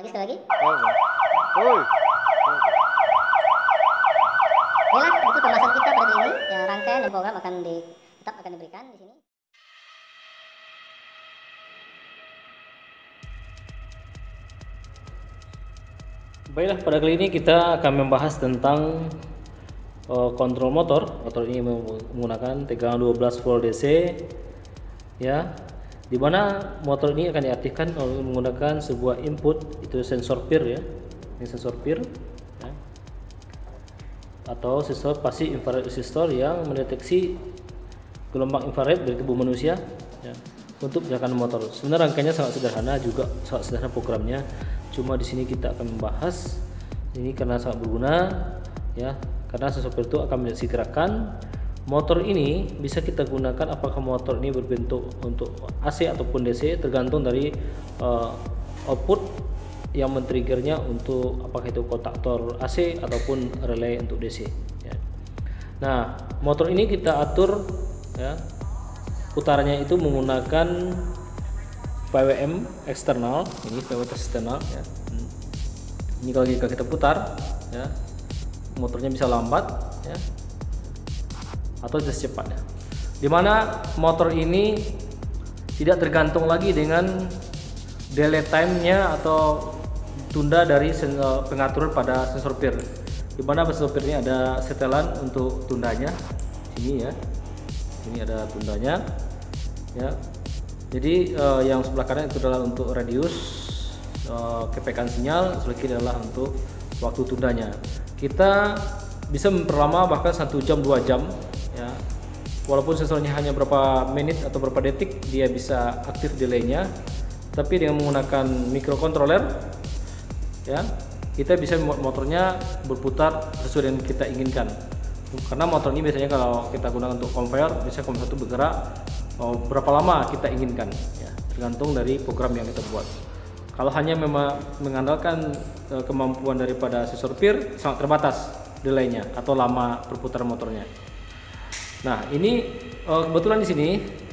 Lagi sekali lagi. Oh. Baiklah, itu pembahasan kita pada kali ini. Ya, rangkaian dan program tetap akan diberikan di sini. Baiklah, pada kali ini kita akan membahas tentang kontrol motor. Motor ini menggunakan tegangan 12 volt DC, ya, di mana motor ini akan diaktifkan menggunakan sebuah input, itu sensor PIR, ya. Ini sensor PIR, ya, atau sensor pasif infrared resistor yang mendeteksi gelombang infrared dari tubuh manusia, ya, untuk gerakan motor. Sebenarnya rangkaiannya sangat sederhana, juga sangat sederhana programnya. Cuma di sini kita akan membahas ini karena sangat berguna, ya, karena sensor PIR itu akan mendeteksi gerakan. Motor ini bisa kita gunakan apakah motor ini berbentuk untuk AC ataupun DC, tergantung dari output yang men-triggernya untuk apakah itu kontaktor AC ataupun relay untuk DC, ya. Nah, motor ini kita atur, ya, putarannya itu menggunakan PWM eksternal. Ini PWM eksternal, ya. Ini kalau kita putar, ya, motornya bisa lambat, ya, atau secepatnya. Dimana motor ini tidak tergantung lagi dengan delay time-nya atau tunda dari pengaturan pada sensor PIR. Dimana sensor PIR ini ada setelan untuk tundanya, sini, ya. Ini ada tundanya, ya. Jadi yang sebelah kanan itu adalah untuk radius kepekaan sinyal, sebelah kiri adalah untuk waktu tundanya. Kita bisa memperlama bahkan 1 jam 2 jam, ya. Walaupun sensornya hanya berapa menit atau berapa detik, dia bisa aktif delaynya. Tapi dengan menggunakan microcontroller, ya, kita bisa membuat motornya berputar sesuai dengan kita inginkan. Karena motor ini biasanya kalau kita gunakan untuk conveyor, biasanya conveyor itu bergerak berapa lama kita inginkan, ya, tergantung dari program yang kita buat. Kalau hanya memang mengandalkan kemampuan daripada sensor PIR, sangat terbatas delaynya atau lama perputaran motornya. Nah, ini kebetulan di sini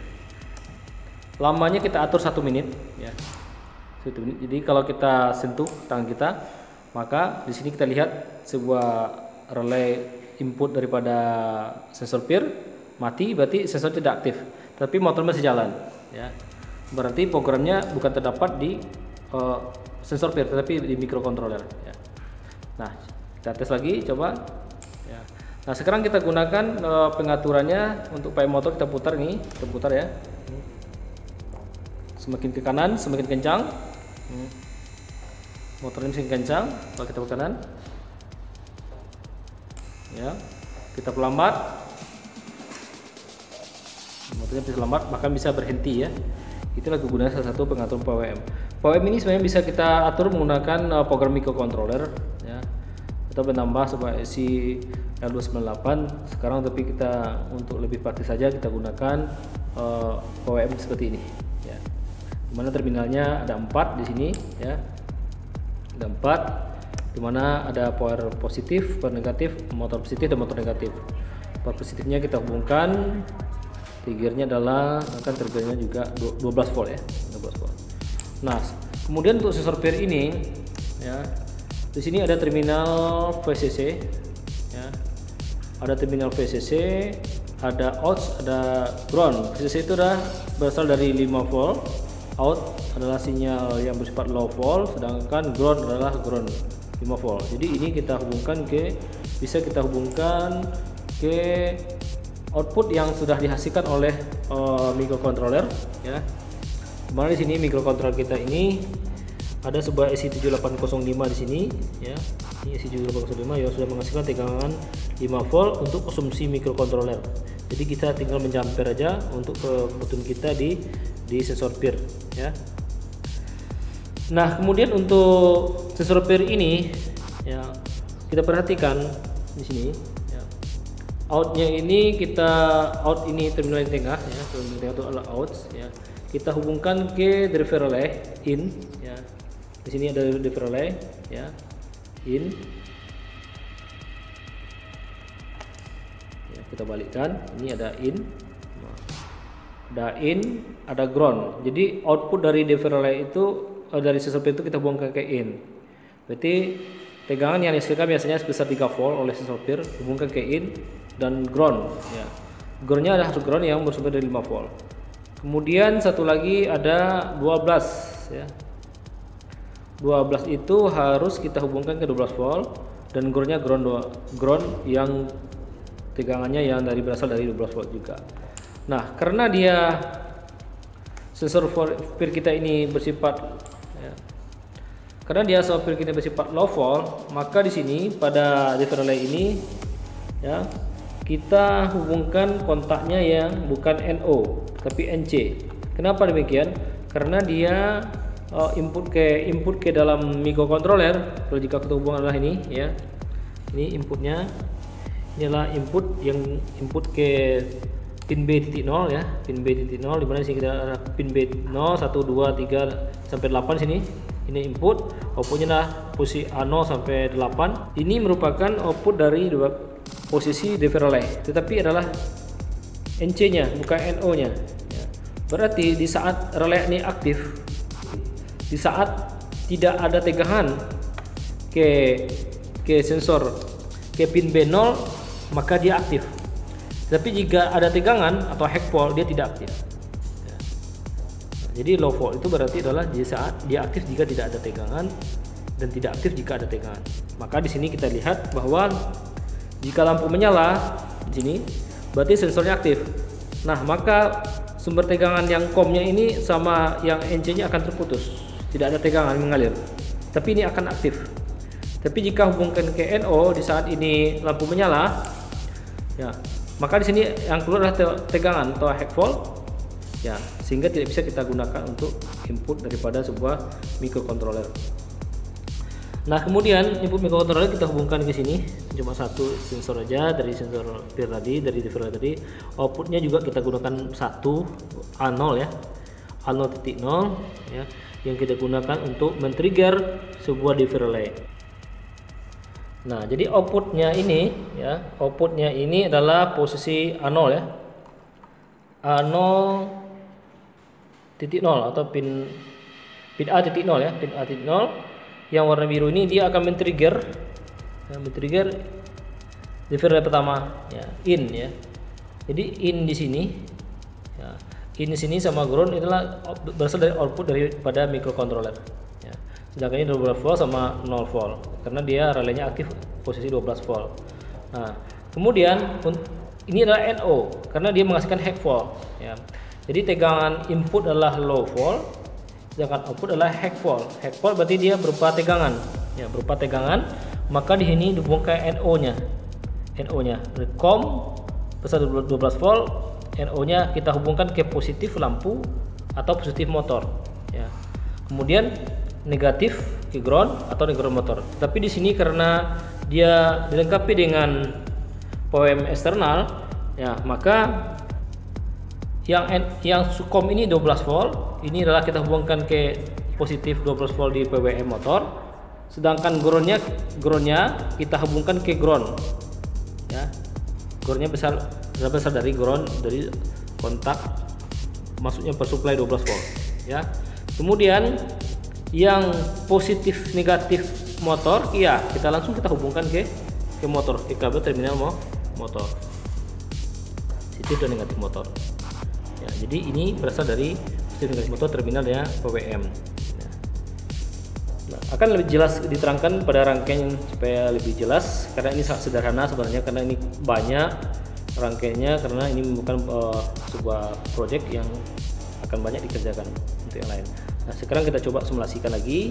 lamanya kita atur 1 menit, ya. 1 menit. Jadi kalau kita sentuh tangan kita, maka di sini kita lihat sebuah relay input daripada sensor PIR mati, berarti sensor tidak aktif, tapi motor masih jalan, ya. Berarti programnya bukan terdapat di sensor PIR, tetapi di microcontroller, ya. Nah, kita tes lagi, coba, ya. Nah, sekarang kita gunakan pengaturannya untuk PWM motor. Kita putar ini, kita putar, ya. Semakin ke kanan semakin kencang, motornya semakin kencang. Kalau kita ke kanan, ya, kita pelambat, motornya bisa lambat, bahkan bisa berhenti, ya. Itulah kegunaan salah satu pengatur PWM. PWM ini sebenarnya bisa kita atur menggunakan program microcontroller, ya, atau menambah sebuah IC L298 sekarang, tapi kita untuk lebih praktis saja kita gunakan PWM seperti ini, ya. Dimana terminalnya ada 4 di sini, ya, ada 4, dimana ada power positif, power negatif, motor positif dan motor negatif. Power positifnya kita hubungkan, triggernya adalah akan triggernya juga 12 volt, ya, 12 volt. Nah, kemudian untuk sensor PIR ini, ya, di sini ada terminal VCC, ya, ada terminal VCC, ada out, ada ground. VCC itu adalah berasal dari 5 volt, out adalah sinyal yang bersifat low volt, sedangkan ground adalah ground 5 volt. Jadi ini kita hubungkan bisa kita hubungkan ke output yang sudah dihasilkan oleh microcontroller, ya. Dimana di sini microcontroller kita ini ada sebuah SI7805 di sini, ya. Ini SI7805 yang sudah menghasilkan tegangan 5 volt untuk konsumsi microcontroller. Jadi kita tinggal menjamper aja untuk kebutuhan kita di sensor PIR, ya. Nah, kemudian untuk sensor PIR ini, ya, kita perhatikan di sini, ya. Outnya ini out ini terminal yang tengah, ya, terminal tengah itu adalah out, ya. Kita hubungkan ke driver relay in, ya. Di sini ada driver relay, ya, in. Ya, kita balikkan, ini ada in. Ada in, ada ground. Jadi output dari driver relay itu dari sensor pir itu kita buangkan ke in. Berarti tegangan yang dihasilkan biasanya sebesar 3 volt oleh sensor pir hubungkan ke in dan ground ya. Groundnya ada ground yang bersumber dari 5 volt. Kemudian satu lagi ada 12 ya. 12 itu harus kita hubungkan ke 12 volt dan groundnya ground yang tegangannya yang berasal dari 12 volt juga. Nah, karena dia sensor pir kita ini bersifat ya, karena dia sensor pir kita bersifat low volt, maka di sini pada different relay ini ya kita hubungkan kontaknya yang bukan NO tapi NC. Kenapa demikian? Karena dia input ke dalam microcontroller. Kalau jika kita hubungan adalah ini ya, ini inputnya, ini adalah input ke pin B.0 ya, pin B.0 di mana sini kita ada pin B0 1 2 3 sampai 8 sini. Ini input, outputnya adalah posisi A0 sampai 8. Ini merupakan output dari posisi different relay, tetapi adalah NC-nya bukan NO-nya. Ya. Berarti di saat relay ini aktif, di saat tidak ada tegangan ke sensor ke pin B0, maka dia aktif. Tapi jika ada tegangan atau high volt, dia tidak aktif. Ya. Jadi low volt itu berarti adalah di saat dia aktif jika tidak ada tegangan dan tidak aktif jika ada tegangan. Maka di sini kita lihat bahwa jika lampu menyala di sini, berarti sensornya aktif. Nah, maka sumber tegangan yang COM-nya ini sama yang NC-nya akan terputus. Tidak ada tegangan mengalir. Tapi ini akan aktif. Tapi jika hubungkan ke NO di saat ini lampu menyala, ya, maka di sini yang keluar adalah tegangan atau high volt. Ya, sehingga tidak bisa kita gunakan untuk input daripada sebuah microcontroller. Nah, kemudian input microcontroller kita hubungkan ke sini, cuma satu sensor aja dari sensor pir tadi, dari different tadi. Outputnya juga kita gunakan satu A0 ya, A0.0 ya, yang kita gunakan untuk men-trigger sebuah different relay. Nah, jadi outputnya ini ya, outputnya ini adalah posisi A0 ya, A0.0 atau pin A.0 ya, pin A.0. Yang warna biru ini dia akan men-trigger different relay pertama ya, in ya. Jadi in di sini ya, in di sini sama ground itulah berasal dari output daripada microcontroller ya. Sedangkan ini 12 volt sama 0 volt karena dia relaynya aktif posisi 12 volt. Nah, kemudian ini adalah NO karena dia menghasilkan high volt ya. Jadi tegangan input adalah low volt, sedangkan output adalah high volt. High volt berarti dia berupa tegangan ya, berupa tegangan. Maka di sini dihubungkan NO-nya. NO-nya COM besar 12 volt, NO-nya kita hubungkan ke positif lampu atau positif motor ya. Kemudian negatif ke ground atau ground motor. Tapi di sini karena dia dilengkapi dengan PWM eksternal ya, maka yang COM ini 12 volt, ini adalah kita hubungkan ke positif 12 volt di PWM motor, sedangkan groundnya kita hubungkan ke ground ya. Groundnya besar dari ground, dari kontak masuknya persuplai 12 volt ya. Kemudian yang positif negatif motor ya, kita langsung hubungkan ke motor, ke kabel terminal motor, positif dan negatif motor. Ya, jadi ini berasal dari positif negatif motor terminalnya PWM. Nah, akan lebih jelas diterangkan pada rangkaian supaya lebih jelas, karena ini sangat sederhana sebenarnya, karena ini banyak rangkaiannya, karena ini bukan sebuah project yang akan banyak dikerjakan untuk yang lain. Nah, sekarang kita coba simulasikan lagi.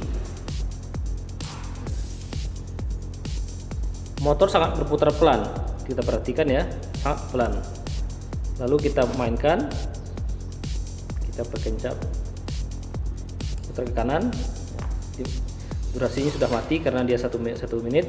Motor sangat berputar pelan, kita perhatikan ya, sangat pelan. Lalu kita mainkan, kita perkencang, putar ke kanan. Durasinya sudah mati karena dia 1 menit.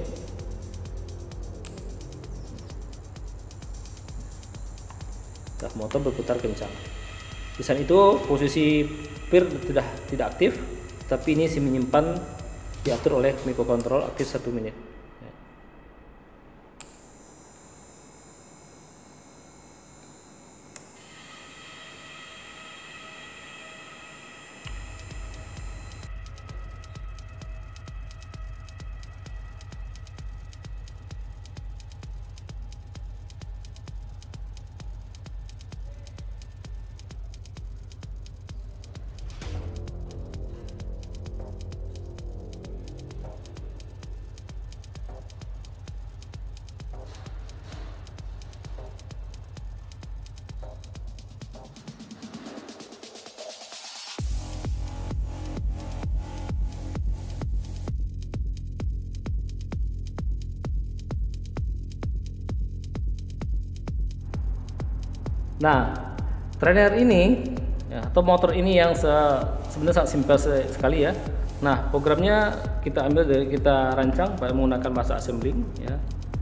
Nah, motor berputar kencang. Di saat itu posisi pir tidak aktif, tapi ini si menyimpan diatur oleh microcontroller aktif 1 menit. Nah, trainer ini ya, atau motor ini yang sebenarnya sangat simpel sekali ya. Nah, programnya kita rancang menggunakan bahasa assembling ya.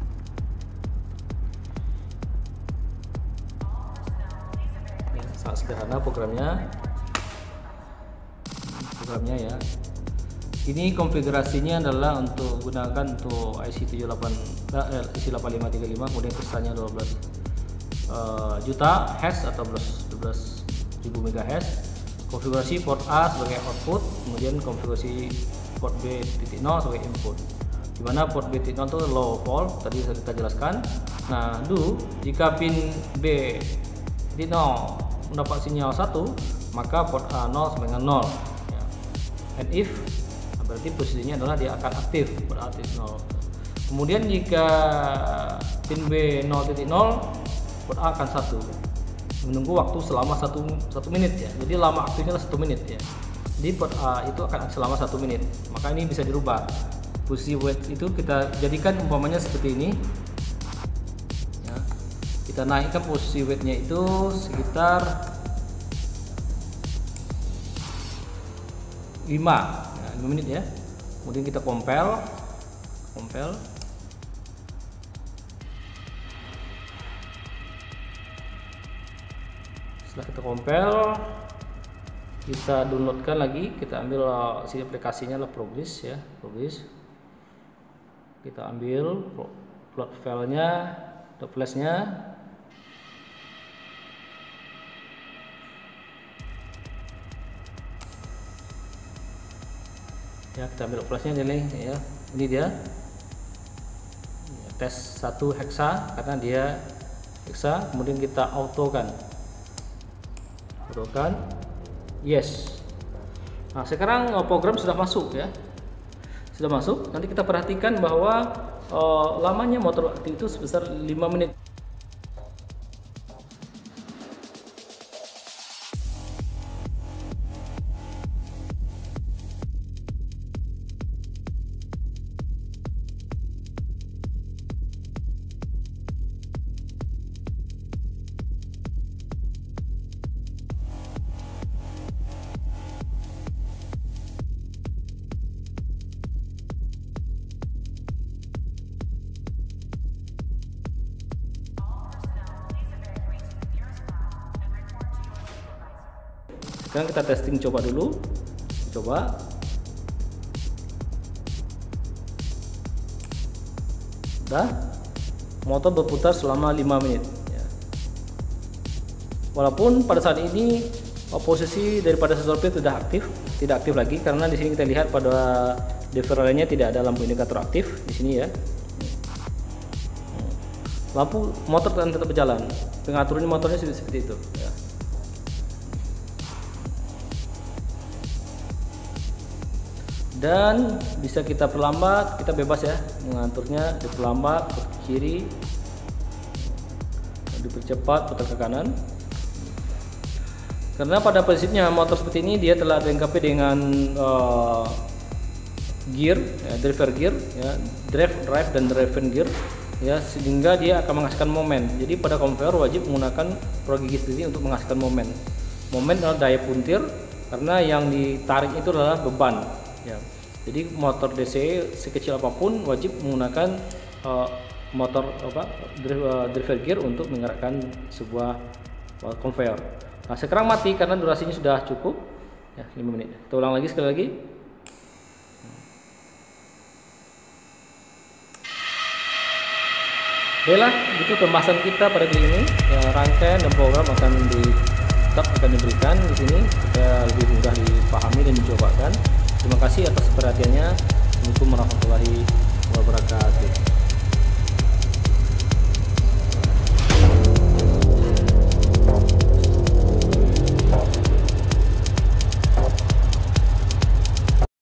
Sangat sederhana programnya ya. Ini konfigurasinya adalah untuk gunakan untuk IC 8535, kemudian kesannya 12 juta Hz atau 12.000 MHz. Konfigurasi port A sebagai output, kemudian konfigurasi port B.0 sebagai input. Dimana port B.0 itu low volt, tadi kita jelaskan. Nah, jika pin B.0 mendapat sinyal 1, maka port A0 sama dengan 0 ya. And if, berarti posisinya adalah dia akan aktif, berarti 0. Kemudian jika pin B0.0, port A akan 1, menunggu waktu selama 1 menit ya. Jadi lama aktifnya 1 menit ya. Jadi port A itu akan selama 1 menit. Maka ini bisa dirubah. Posisi weight itu kita jadikan umpamanya seperti ini ya. Kita naikkan posisi weightnya itu sekitar 5 menit ya. Kemudian kita compile. Setelah kita compile, kita downloadkan lagi, kita ambil si aplikasinya lah Progress ya, Progress. Kita ambil plot filenya, flashnya. Ya, kita ambil flashnya ini ya. Ini dia. Tes 1 hexa karena dia hexa, kemudian kita autokan. Yes. Nah, sekarang program sudah masuk ya. Sudah masuk. Nanti kita perhatikan bahwa lamanya motor aktif itu sebesar 5 menit. Sekarang kita testing coba dulu. Udah, motor berputar selama 5 menit ya. Walaupun pada saat ini posisi daripada sensor pin sudah tidak aktif lagi, karena di sini kita lihat pada differentialnya tidak ada lampu indikator aktif di sini ya. Lampu motor tetap berjalan, pengaturan motornya seperti itu ya. Dan bisa kita perlambat, kita bebas ya mengaturnya, diperlambat ke kiri, dipercepat putar ke kanan. Karena pada prinsipnya motor seperti ini dia telah dilengkapi dengan gear, driver gear, ya, drive dan driven gear, ya, sehingga dia akan menghasilkan momen. Jadi pada konveyor wajib menggunakan pro gigi ini untuk menghasilkan momen. Momen adalah daya puntir, karena yang ditarik itu adalah beban. Ya. Jadi motor DC sekecil apapun wajib menggunakan driver gear untuk menggerakkan sebuah konveyor. Nah, sekarang mati karena durasinya sudah cukup ya, 5 menit. Kita ulang lagi sekali lagi. Baiklah, itu pembahasan kita pada kali ini. Ya, rangkaian dan program akan diberikan di sini supaya lebih mudah dipahami dan dicobakan. Terima kasih atas perhatiannya.